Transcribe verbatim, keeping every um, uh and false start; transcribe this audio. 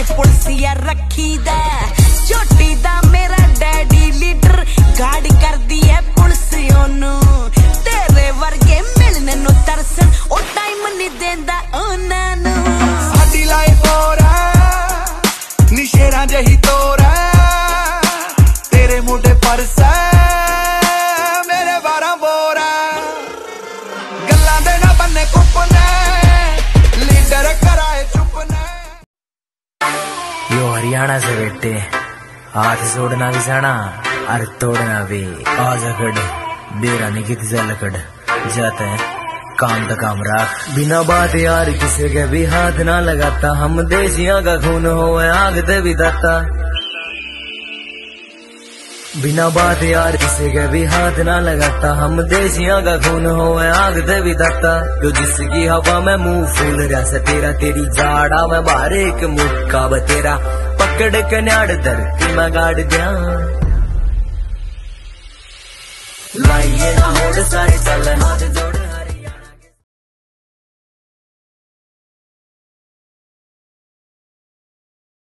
पुलिसिया रखी दा छोटी दा मेरा डैडी लीडर गार्ड कर दी है पुलिस ओनू तेरे वर्गे मिलने नु तरसन ओ टाइम नहीं देंदा ओना नु साडी लाइफ और निशेरा जही तोरा तेरे मुंडे परस मेरे बारह बोरा गल्ला दे ना बन्ने कुपने लीडर कराए चुपने। यो हरियाणा से बेटे हाथ जोड़ना भी जाना और तोड़ना भी आज अकड़ बेरा नहीं कित लकड़ जाते हैं काम तो काम रख बिना बात यार किसी के भी हाथ ना लगाता हम देशियां का खून हो आग दे भी दाता बिना बात यार किसी के भी हाथ ना लगाता हम देशियां का खून हो आग दे भी दाता जो जिसकी हवा में मुंह फूल रहा से तेरा तेरी जाड़ा में बाहर एक मुक्का बतेरा पकड़ के न्याड़ धरती में गाड़ दिया लाइए ना होड़ सारे चल हाथ जोड़